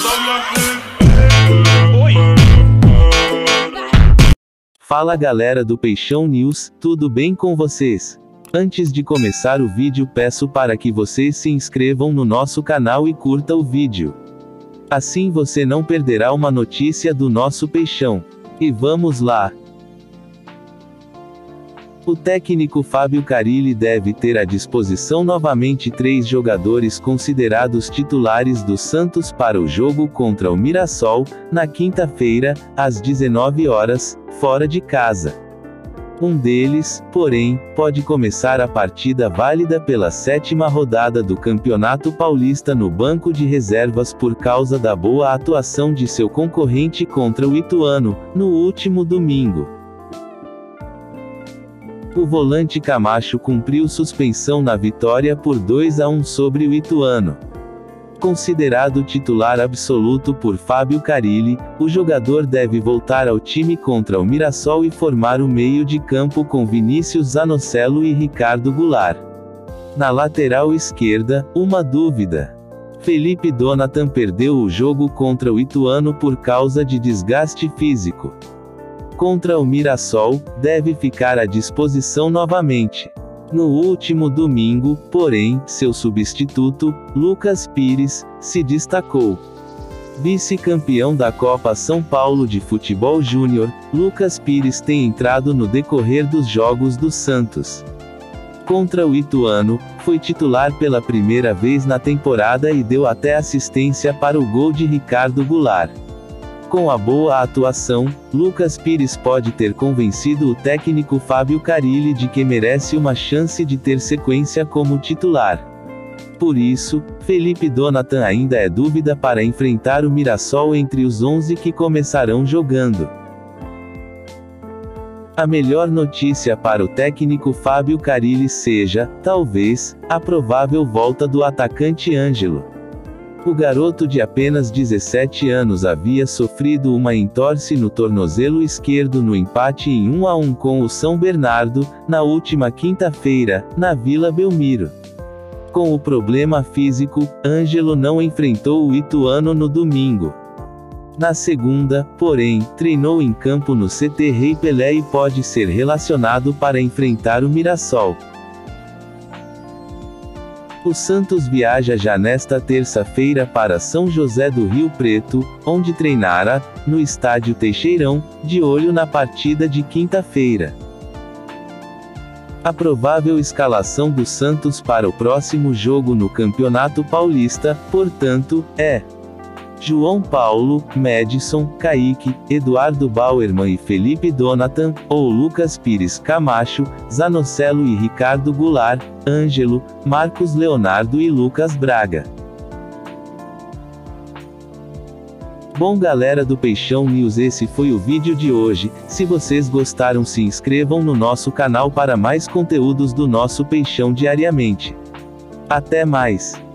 Fala galera do Peixão News, tudo bem com vocês? Antes de começar o vídeo peço para que vocês se inscrevam no nosso canal e curta o vídeo. Assim você não perderá uma notícia do nosso Peixão. E vamos lá! O técnico Fábio Carille deve ter à disposição novamente 3 jogadores considerados titulares do Santos para o jogo contra o Mirassol, na quinta-feira, às 19 horas, fora de casa. Um deles, porém, pode começar a partida válida pela 7ª rodada do Campeonato Paulista no banco de reservas por causa da boa atuação de seu concorrente contra o Ituano, no último domingo. O volante Camacho cumpriu suspensão na vitória por 2-1 sobre o Ituano. Considerado titular absoluto por Fábio Carille, o jogador deve voltar ao time contra o Mirassol e formar o meio de campo com Vinícius Zanocelo e Ricardo Goulart. Na lateral esquerda, uma dúvida. Felipe Jonathan perdeu o jogo contra o Ituano por causa de desgaste físico. Contra o Mirassol, deve ficar à disposição novamente. No último domingo, porém, seu substituto, Lucas Pires, se destacou. Vice-campeão da Copa São Paulo de Futebol Júnior, Lucas Pires tem entrado no decorrer dos jogos do Santos. Contra o Ituano, foi titular pela primeira vez na temporada e deu até assistência para o gol de Ricardo Goulart. Com a boa atuação, Lucas Pires pode ter convencido o técnico Fábio Carille de que merece uma chance de ter sequência como titular. Por isso, Felipe Jonathan ainda é dúvida para enfrentar o Mirassol entre os 11 que começarão jogando. A melhor notícia para o técnico Fábio Carille seja, talvez, a provável volta do atacante Ângelo. O garoto de apenas 17 anos havia sofrido uma entorse no tornozelo esquerdo no empate em 1-1 com o São Bernardo, na última quinta-feira, na Vila Belmiro. Com o problema físico, Ângelo não enfrentou o Ituano no domingo. Na segunda, porém, treinou em campo no CT Rei Pelé e pode ser relacionado para enfrentar o Mirassol. O Santos viaja já nesta terça-feira para São José do Rio Preto, onde treinará, no Estádio Teixeirão, de olho na partida de quinta-feira. A provável escalação do Santos para o próximo jogo no Campeonato Paulista, portanto, é: João Paulo, Madison, Kaique, Eduardo Bauerman e Felipe Jonathan, ou Lucas Pires Camacho, Zanocelo e Ricardo Goulart, Ângelo, Marcos Leonardo e Lucas Braga. Bom galera do Peixão News, esse foi o vídeo de hoje. Se vocês gostaram, se inscrevam no nosso canal para mais conteúdos do nosso Peixão diariamente. Até mais!